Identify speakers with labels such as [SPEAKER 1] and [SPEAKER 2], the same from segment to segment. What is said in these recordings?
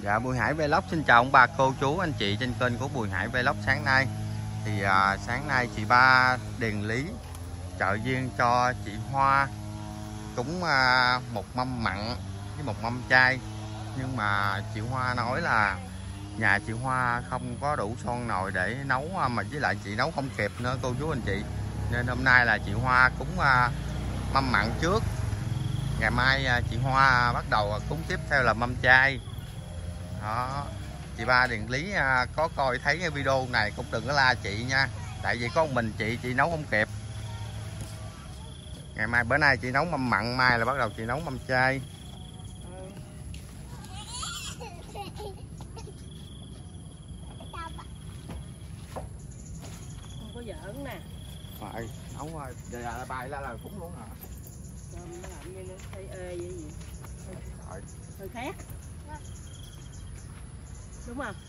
[SPEAKER 1] Dạ, Bùi Hải Vlog xin chào ông bà cô chú anh chị trên kênh của Bùi Hải Vlog sáng nay. Thì sáng nay chị Ba Điền Lý chợ duyên cho chị Hoa cúng một mâm mặn với một mâm chay. Nhưng mà chị Hoa nói là nhà chị Hoa không có đủ son nồi để nấu, mà với lại chị nấu không kịp nữa cô chú anh chị. Nên hôm nay là chị Hoa cúng mâm mặn trước. Ngày mai chị Hoa bắt đầu cúng tiếp theo là mâm chay. Đó, chị Ba Điền Lý có coi thấy cái video này cũng đừng có la chị nha, tại vì có một mình chị nấu không kịp. Ngày mai, bữa nay chị nấu mâm mặn, mai là bắt đầu chị nấu mâm chay.
[SPEAKER 2] Không có giỡn nè.
[SPEAKER 1] Rồi, nấu giờ bài là cúng luôn hả?
[SPEAKER 2] Cơm nó làm như nó thấy ê vậy gì? Hơi khét. Đúng không?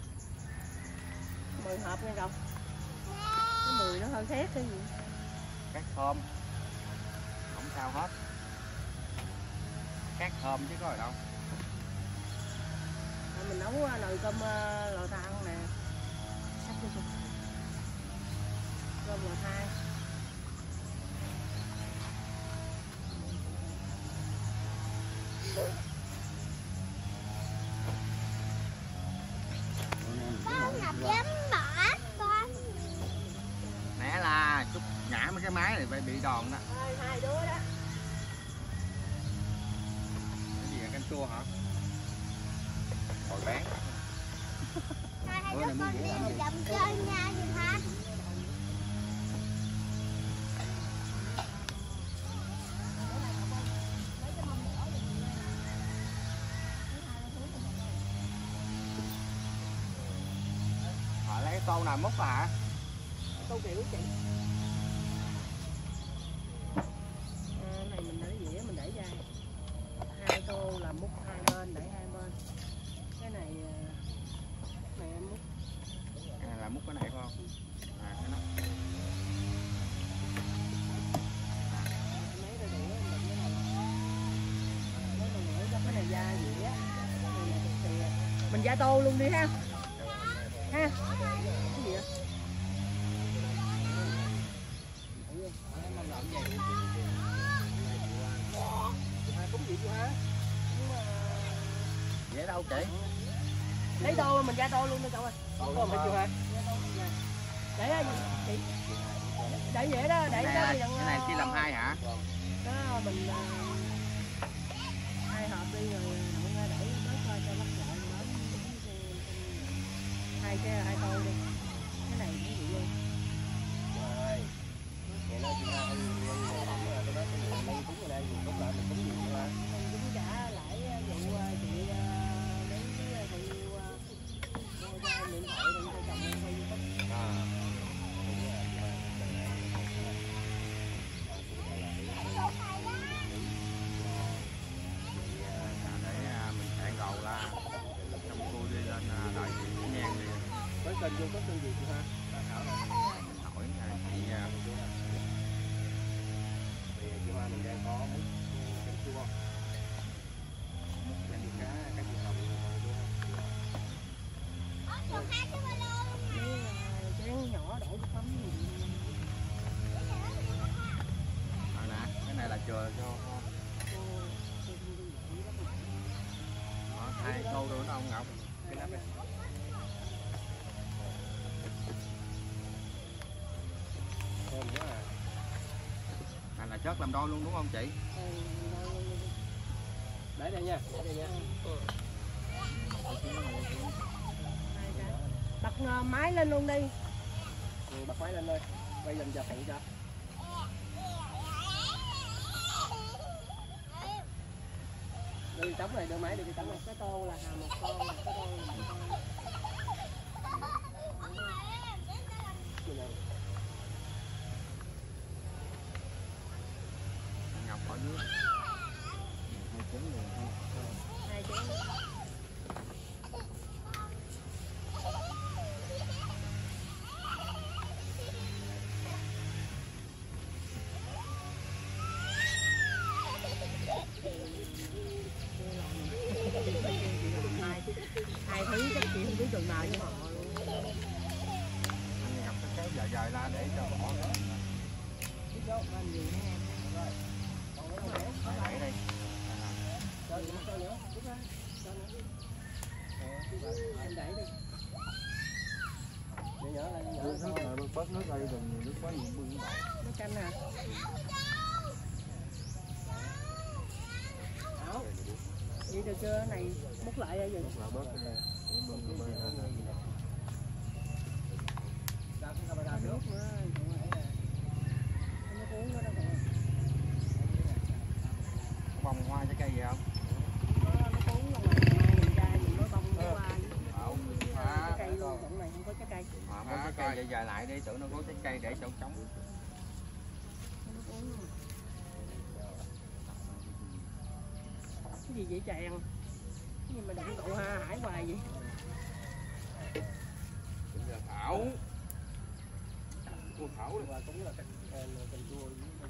[SPEAKER 2] Mùi hộp nghe không? Cái mùi nó hơi khét cái gì?
[SPEAKER 1] Cát thơm. Không sao hết. Cát thơm chứ có gì đâu.
[SPEAKER 2] Mình nấu nồi cơm lò than nè. Cơm lò than.
[SPEAKER 1] Mẹ là chút nhả mấy cái máy này phải bị đòn đó.
[SPEAKER 2] Hai đứa đó.
[SPEAKER 1] Cái gì là canh chua hả? Hồi bán.
[SPEAKER 3] Hai đứa con đi dầm chơi nha Dùm ha.
[SPEAKER 1] Họ lấy cái tô nào múc hả?
[SPEAKER 2] Tô kiểu chị. Này mình để dĩa mình để ra. Hai tô là múc hai bên, để hai bên. Cái này em múc.
[SPEAKER 1] Là múc cái này phải không? Cái đó.
[SPEAKER 2] Mấy cái đũa cái này da dĩa. Mình da tô luôn đi ha. Ha. Cái gì vậy?
[SPEAKER 1] Dễ đâu chị?
[SPEAKER 2] Lấy tô mình ra tô luôn đi cậu ơi.
[SPEAKER 1] Tô phải chưa ha?
[SPEAKER 2] Để ra chị. Để dễ đó, để đó đi.
[SPEAKER 1] Cái này chỉ làm hai hả?
[SPEAKER 2] Đó mình hai hộp đi rồi đậu ra để bớt cho bắt lại hai tô đi. Cái này cũng vậy luôn.
[SPEAKER 4] Rồi. Ngày nay chị Hoa tôi nói cái mình cúng ở đây mình cúng lại mình cúng gì nữa.
[SPEAKER 2] Mình cũng trả lại vụ chị đến cái người yêu mua cho điện thoại để cho chồng em quay YouTube.
[SPEAKER 1] Mình sẽ gầu la trong cô đi lên đợi chị Nhan đi.
[SPEAKER 4] Với kênh vô có kênh gì chị Hoa?
[SPEAKER 1] Mình hỏi chị
[SPEAKER 4] Thì chị Hoa mình đang có múc canh chua. Cá gì hồng
[SPEAKER 2] Chén nhỏ đổ nước mắm gì.
[SPEAKER 1] nè, cái này là chừa cho hai tô rồi đó ông Ngọc. Cái nắp đây.
[SPEAKER 4] thơm quá à.
[SPEAKER 1] Này là chất làm đôi luôn đúng không chị?
[SPEAKER 4] Để đây nha, để đây nha.
[SPEAKER 2] Bật máy lên luôn đi.
[SPEAKER 4] Bật máy lên thôi. Quay dần cho phụ cho. Đưa trống này, đưa máy đi cái trống này.
[SPEAKER 2] Cái tô là một con, cái tô là một con.
[SPEAKER 1] Ngọc ở dưới.
[SPEAKER 2] Hai chén. chừng nào với họ luôn.
[SPEAKER 1] Anh gặp cái kéo dài dài ra để cho bỏ nữa.
[SPEAKER 2] Cái dấu anh gì nữa em. Rồi. Còn cái này
[SPEAKER 1] Đẩy đây.
[SPEAKER 2] cho nữa, rút ra. Cho nữa. Em đẩy đi. Để nhỏ lại, nhỏ lại.
[SPEAKER 4] Bớt nước đây, đừng nhiều nước quá nhiều bưng bậy.
[SPEAKER 2] Nước canh hả? Đó. Vậy được chưa? Cái này múc lại ra vậy.
[SPEAKER 4] Là bớt cái này.
[SPEAKER 2] Nước nữa. Nó uống nó đâu rồi.
[SPEAKER 1] Bông hoa trái cây gì không?
[SPEAKER 2] Nó uống rồi mai mình chai mình mới bông nó qua. Trái cây luôn, còn này không có trái cây.
[SPEAKER 1] Bông trái cây dài dài lại đi, tưởng nó có trái cây để chỗ trống.
[SPEAKER 2] Cái gì vậy chàng? Cái gì mà đụng cậu Hải hoài vậy?
[SPEAKER 4] Thảo. Cô Thảo là cũng là canh chua.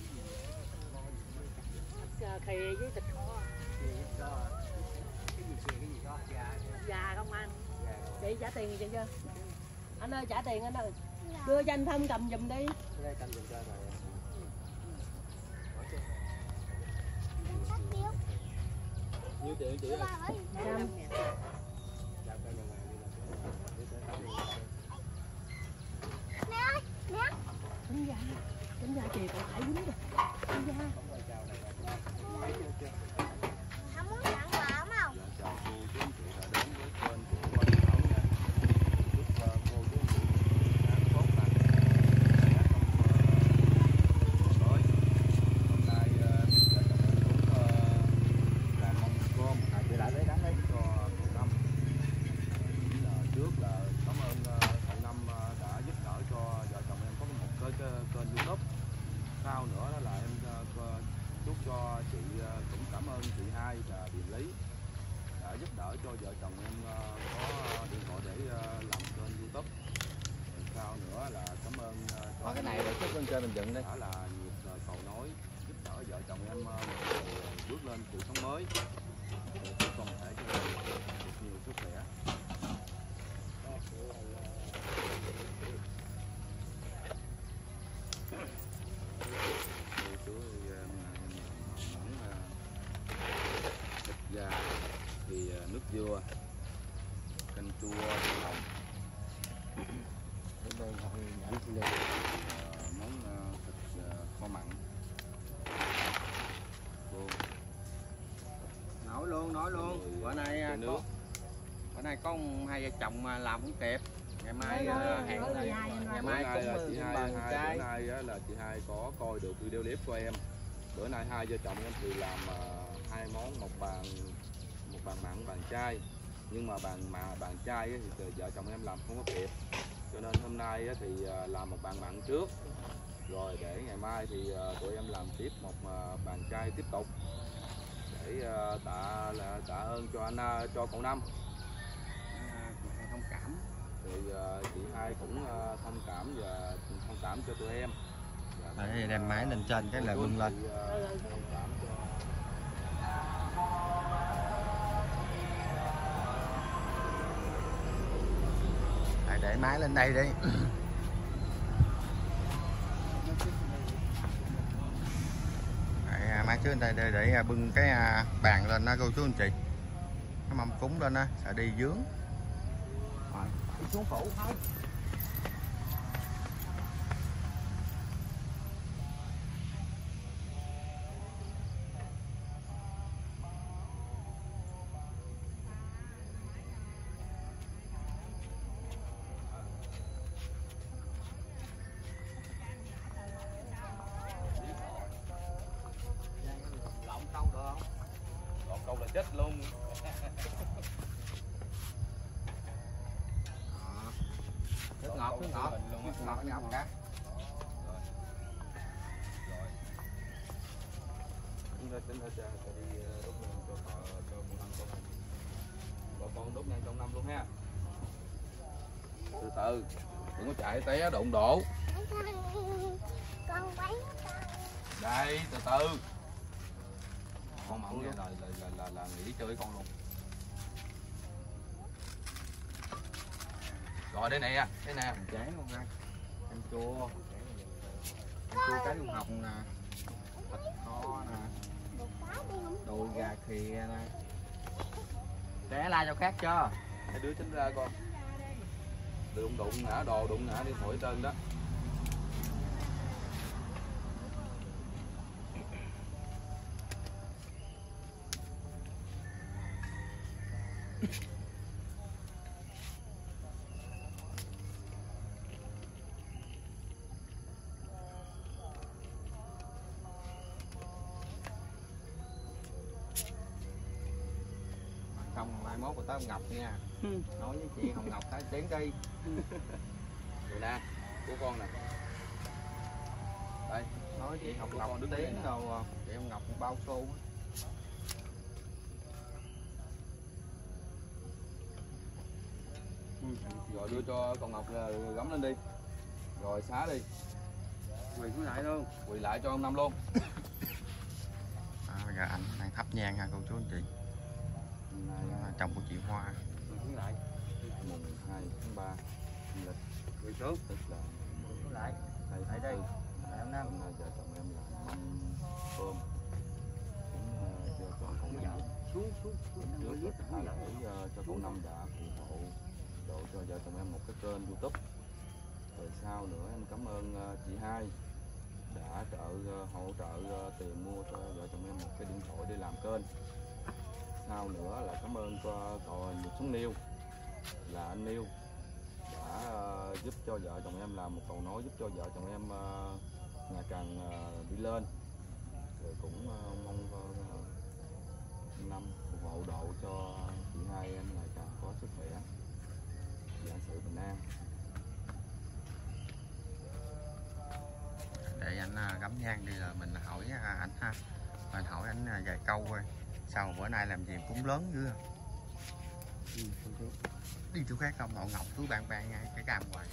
[SPEAKER 2] Khề với thịt kho.
[SPEAKER 4] Cái gì đó,
[SPEAKER 2] Gà không anh? Để trả tiền cho chưa? Anh ơi trả tiền anh ơi. Đưa cho anh Thông cầm giùm đi.
[SPEAKER 4] đây cầm giùm cho rồi. Nhiêu tiền chị ơi?
[SPEAKER 2] 100.
[SPEAKER 3] Mẹ ơi, mẹ.
[SPEAKER 2] Tính ra kìa cậu Hải quýnh kìa. Tính ra.
[SPEAKER 3] Không muốn tặng quà không?
[SPEAKER 4] Chào cô chú anh chị đã đến với kênh của Quang Thảo nha. Chúc cô chú anh chị tốt lành, mới. Hôm nay vợ chồng em cũng làm mâm cơm để lại lấy đám đấy cho cậu Năm. Trước là cảm ơn cậu Năm đã giúp đỡ cho vợ chồng em có một cái kênh YouTube. Sau nữa đó là em chúc cho chị, cũng cảm ơn chị Hai và Điền Lý đã giúp đỡ cho vợ chồng em có điện thoại để làm kênh YouTube. Sau nữa là cảm ơn cho
[SPEAKER 1] Cái này để chút lên trên mình dựng đi.
[SPEAKER 4] đã là nhịp cầu nối giúp đỡ vợ chồng em bước lên cuộc sống mới, để chúc con thể cho em được nhiều sức khỏe. Thịt gà thì nước dừa, canh chua lòng, món thịt kho mặn.
[SPEAKER 1] Nói luôn. Bữa nay
[SPEAKER 4] nước.
[SPEAKER 1] Bữa nay có hai vợ chồng mà làm cũng kịp. Ngày mai hẹn ngày mai
[SPEAKER 4] Bữa nay là
[SPEAKER 1] cũng
[SPEAKER 4] chị Hai,
[SPEAKER 1] bằng trai.
[SPEAKER 4] bữa nay là chị Hai có coi được video clip của em. Bữa nay hai vợ chồng em thì làm hai món, một bàn mặn, bàn chay. Nhưng mà bàn chay thì vợ chồng em làm không có kịp, cho nên hôm nay thì làm một bàn mặn trước, rồi để ngày mai thì tụi em làm tiếp một bàn chay tiếp tục để tạ ơn cho cho cậu Năm.
[SPEAKER 1] Thông cảm.
[SPEAKER 4] Thì chị Hai cũng thông cảm cho tụi em.
[SPEAKER 1] Đấy, đem máy lên trên cái là bưng lên.
[SPEAKER 4] Thông cảm cho
[SPEAKER 1] để máy lên đây đi. Máy trước đây để bưng cái bàn lên đó cô chú anh chị, cái mâm cúng lên á, sợ đi dướng.
[SPEAKER 4] xuống phủ thôi.
[SPEAKER 1] Lộn câu được không?
[SPEAKER 4] Lộn câu là chết luôn.
[SPEAKER 1] Nước ngọt ngọt cả.
[SPEAKER 4] Tính ra cho đi đốt nhang cho con Năm con. Bọn con đốt nhang trong Năm luôn ha. Từ từ, đừng có chạy té đụng độ.
[SPEAKER 3] Con bánh.
[SPEAKER 4] Đây, từ từ. Con mỏng nghe là nghỉ chơi con luôn. Rồi đây nè, đây nè.
[SPEAKER 1] Chán luôn ha. Canh chua cá điêu hồng nè, thịt kho nè, đùi gà khìa nè. Để la cho khác cho.
[SPEAKER 4] Hai đứa tránh ra con. Đụng ngã đồ, đụng ngã đi thổi tên đó.
[SPEAKER 1] Không, mai mốt rồi tới ông Ngọc nha. Nói với chị Hồng Ngọc tới chén đi.
[SPEAKER 4] Rồi nè, của con nè. Đây,
[SPEAKER 1] Nói chị Hồng Ngọc
[SPEAKER 4] đứng
[SPEAKER 1] tiếng đâu chị Hồng Ngọc bao xô.
[SPEAKER 4] rồi đưa cho con Ngọc gắm lên đi. Rồi xá đi.
[SPEAKER 1] Quỳ xuống lại luôn.
[SPEAKER 4] Quỳ lại cho ông Năm luôn.
[SPEAKER 1] Bây giờ anh đang thắp nhang ha cô chú anh chị. Chồng của chị Hoa.
[SPEAKER 4] Quỳ lại. Mùng 2 tháng 3 âm lịch.
[SPEAKER 1] Quỳ xuống.
[SPEAKER 4] Tức là
[SPEAKER 1] Xuống lại. Lại đây. Lại ông Năm.
[SPEAKER 4] Hôm nay vợ chồng em là mâm cơm. Cũng cho con cậu Năm.
[SPEAKER 1] Xuống.
[SPEAKER 4] Trước tất cả để cho cậu Năm đã phù hộ độ cho vợ chồng em một cái kênh YouTube. Rồi sau nữa em cảm ơn chị Hai đã hỗ trợ tiền mua cho vợ chồng em một cái điện thoại để làm kênh. Sau nữa là cảm ơn cậu Nhật Xuống Niêu, là anh Niêu đã giúp cho vợ chồng em làm một cầu nối, giúp cho vợ chồng em ngày càng đi lên. Rồi cũng mong Năm phù hộ độ cho chị Hai em ngày càng có sức khỏe, vạn sự bình an.
[SPEAKER 1] Để anh gắm nhang đi là mình hỏi anh ha. Mình hỏi anh vài câu thôi. Sao bữa nay làm gì cũng lớn dữ à? Đi chỗ khác không? Ngọc cứ ban ngay cái cam hoài.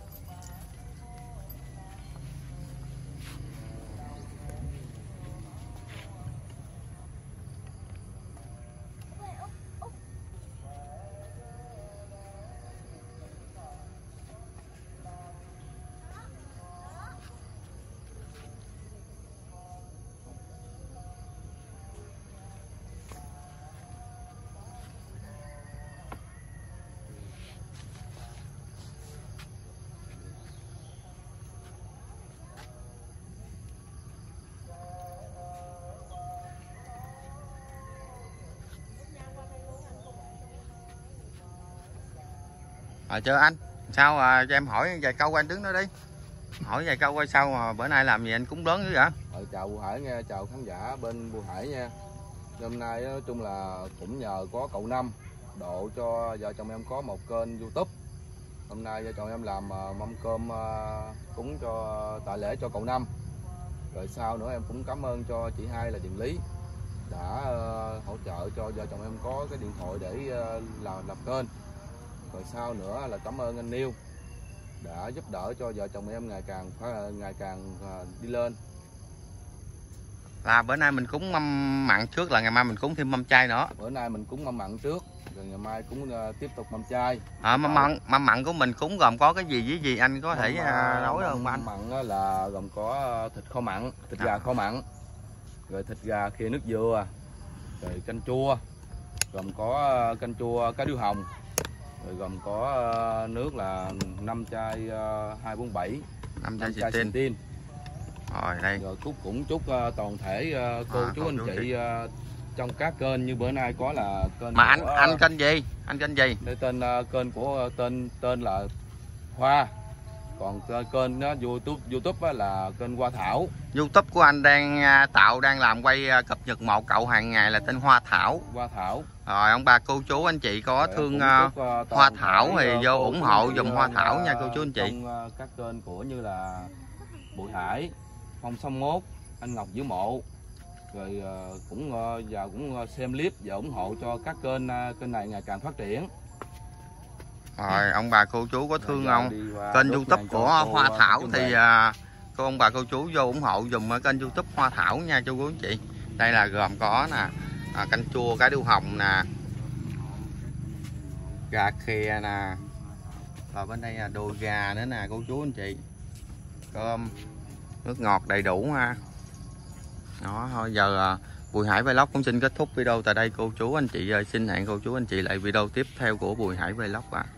[SPEAKER 1] Chờ anh, sao cho em hỏi vài câu anh đứng đó đi. Hỏi vài câu coi sao mà bữa nay làm gì anh cúng lớn dữ vậy?
[SPEAKER 4] Chào Bùi Hải nha, chào khán giả bên Bùi Hải nha. Hôm nay nói chung là cũng nhờ có cậu Năm độ cho vợ chồng em có một kênh YouTube. Hôm nay vợ chồng em làm mâm cơm cúng cho tạ lễ cho cậu Năm. Rồi sau nữa em cũng cảm ơn cho chị Hai là Điền Lý đã hỗ trợ cho vợ chồng em có cái điện thoại để làm kênh. Rồi sau nữa là cảm ơn anh Niêu đã giúp đỡ cho vợ chồng em ngày càng đi lên.
[SPEAKER 1] Là bữa nay mình cúng mâm mặn trước, là ngày mai mình cúng thêm mâm chay nữa.
[SPEAKER 4] Bữa nay mình cúng mâm mặn trước, rồi ngày mai cũng tiếp tục mâm chay.
[SPEAKER 1] Mâm mặn của mình cúng gồm có cái gì với gì anh có thể nói không anh?
[SPEAKER 4] Mâm mặn là gồm có thịt kho mặn, thịt gà kho mặn, rồi thịt gà khìa nước dừa, rồi canh chua, gồm có canh chua cá điêu hồng, rồi gồm có nước là 5 chai 247,
[SPEAKER 1] 5 chai xịt tin. Rồi đây.
[SPEAKER 4] Rồi cũng chúc toàn thể cô chú anh chị trong các kênh như bữa nay có là kênh
[SPEAKER 1] mà của, anh kênh gì? Anh kênh gì?
[SPEAKER 4] Đây kênh của tên là Hoa. Còn kênh đó, YouTube là kênh Hoa Thảo.
[SPEAKER 1] YouTube của anh đang đang làm quay cập nhật một cậu hàng ngày là tên Hoa Thảo.
[SPEAKER 4] Hoa Thảo.
[SPEAKER 1] Rồi ông bà cô chú anh chị có thương Hoa Thảo thì vô ủng hộ dùm Hoa Thảo nha cô chú anh chị.
[SPEAKER 4] Trong các kênh của như là Bùi Hải, Phong 61, anh Ngọc Giữ Mộ. Rồi cũng xem clip và ủng hộ cho các kênh này ngày càng phát triển.
[SPEAKER 1] Rồi ông bà cô chú có thương không? Kênh YouTube của Hoa Thảo thì ông bà cô chú vô ủng hộ dùm kênh YouTube Hoa Thảo nha chú quý anh chị. Đây là gồm có nè canh chua cá điêu hồng nè, gà khìa nè, Và bên đây là đùi gà nữa nè cô chú anh chị. Cơm, nước ngọt đầy đủ ha. Đó, thôi giờ Bùi Hải Vlog cũng xin kết thúc video tại đây cô chú anh chị ơi. Xin hẹn cô chú anh chị lại video tiếp theo của Bùi Hải Vlog ạ.